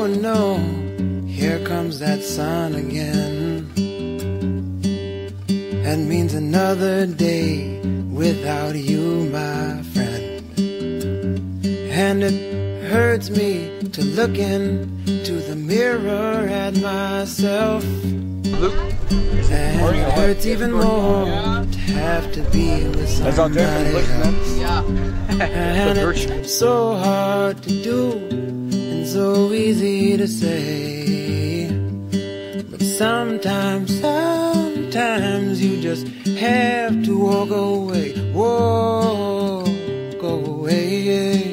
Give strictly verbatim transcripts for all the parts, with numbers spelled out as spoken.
Oh no, here comes that sun again. That means another day without you, my friend. And it hurts me to look into the mirror at myself. And it hurts even more to have to be with somebody else. And it's so hard to do and so easy to say. But sometimes, sometimes you just have to walk away, walk away.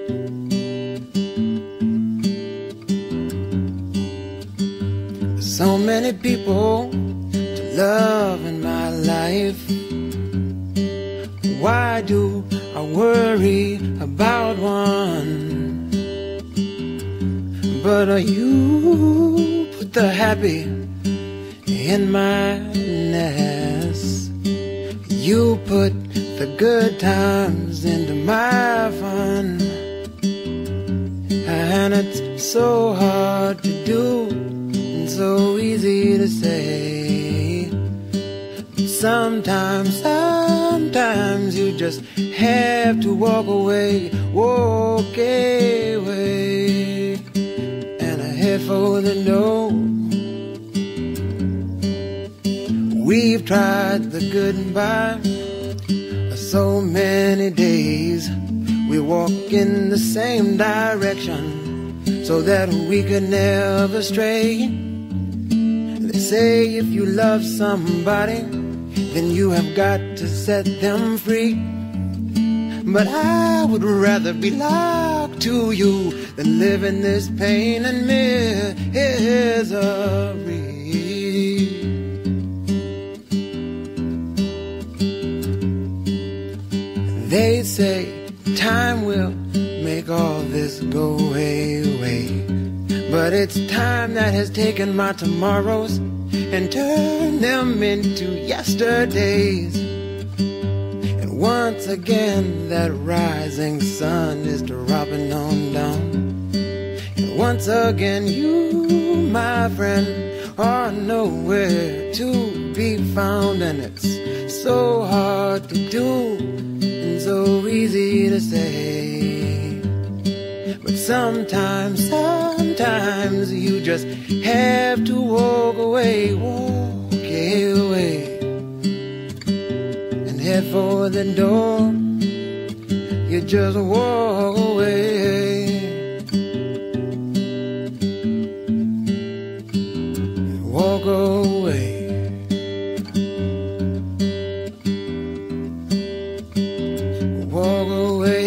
So many people to love in my life. Why do I worry about one? But are you put the happy in my nest? You put the good times into my fun. And it's so hard to do, so easy to say. But sometimes, sometimes you just have to walk away, walk away, and I head for the door. We've tried the goodbye so many days. We walk in the same direction so that we could never stray. They say if you love somebody, then you have got to set them free. But I would rather be locked to you than live in this pain and misery. They say time will make all this go away, but it's time that has taken my tomorrows and turned them into yesterdays. And once again that rising sun is dropping on down. And once again you, my friend, are nowhere to be found. And it's so hard to do and so easy to say. But sometimes, sometimes you just have to walk away, walk away, and head for the door. You just walk away, walk away. Walk away.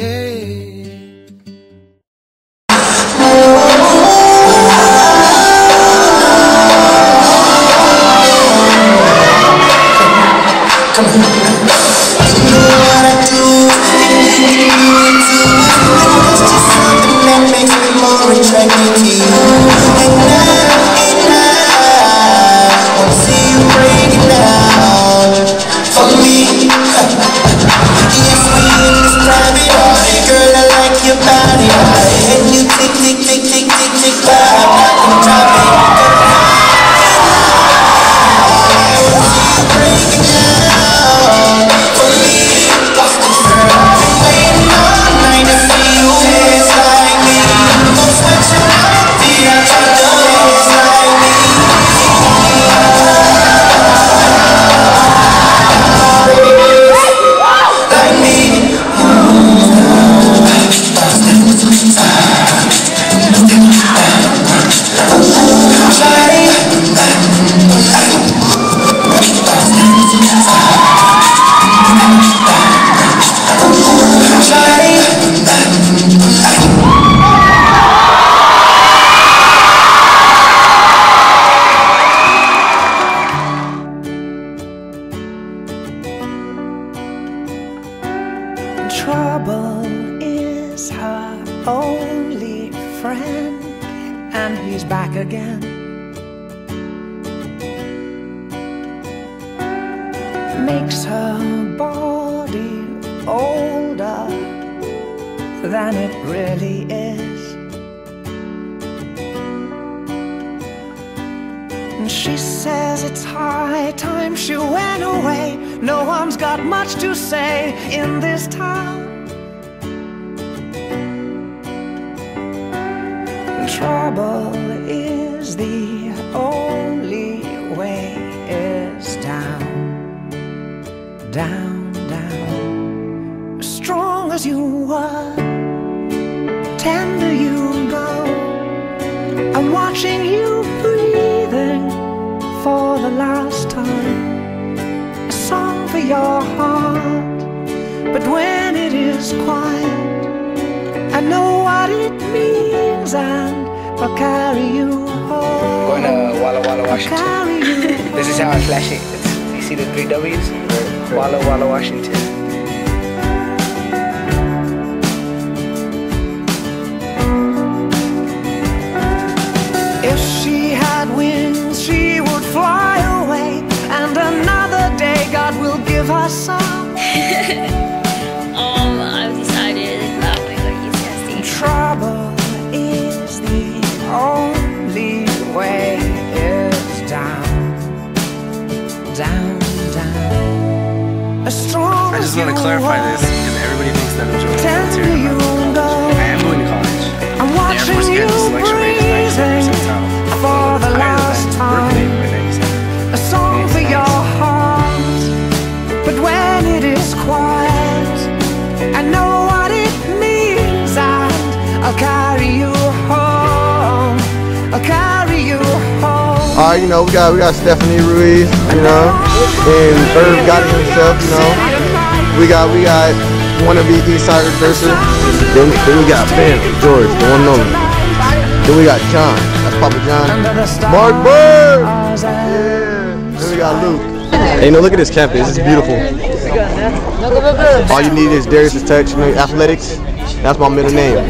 Trouble is her only friend, and he's back again. Makes her body older than it really is. And she says it's high time she went away. No one's got much to say in this town. Trouble is the only way is down, down, down. As strong as you were, tender you go. I'm watching you breathing for the last time. A song for your heart, but when it is quiet, I know what it means, and I'll carry you home. Going to Walla Walla, Washington. This is how I flash it. It's, you see the three W's? Walla Walla, Washington. If she had wings, she would fly away, and another day God will give her some. um, I'm excited about my U C S D. Trouble is the only way is down, down, down. As strong I just as want to you clarify are, this because everybody thinks that I'm joining the tender military. you go. I am going to college. I'm The Air Force watching you Academy selection rate is ninety-seven breathing percentile. for the last Berkeley time. by ninety-seven. A song for your heart, but when it is quiet, I know what it means, and I'll carry you home. I'll carry you home. All right, you know, we got we got Stephanie Ruiz, you know, and Irv got it himself, you know. We got we got wannabe Eastsider Durser. Then, then we got Ben George, the one and only. Then we got John, that's Papa John. Mark Bird. Yeah. Then we got Luke. Hey, you know, look at this campus. It's beautiful. All you need is Darius' touch, you know, athletics. That's my middle name.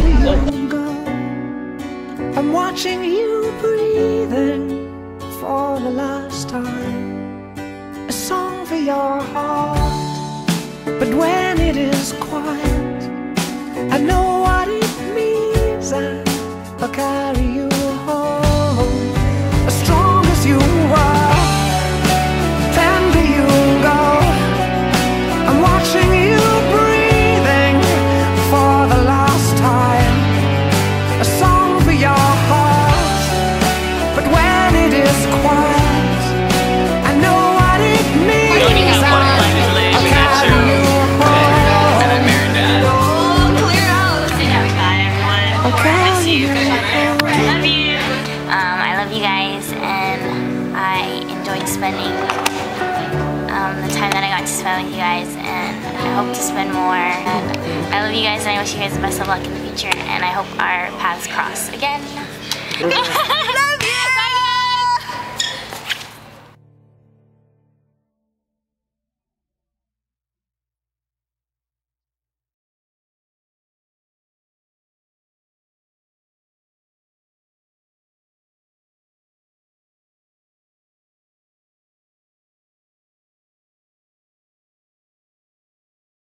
I'm watching you breathing for the last time. A song for your heart, but when it is quiet, I know what it means, and I'll carry you home. As strong as you are, tender you go. I'm watching you breathing for the last time. A song for your heart, but when it is quiet, I know what it means. I'll carry you home. And I married Dad. Oh, clear out. Say hi, everyone. I'll carry you I love you. Um, I love you guys, and I enjoyed spending um, the time that I got to spend with you guys, and I hope to spend more. And I love you guys, and I wish you guys the best of luck in the future, and I hope our paths cross again.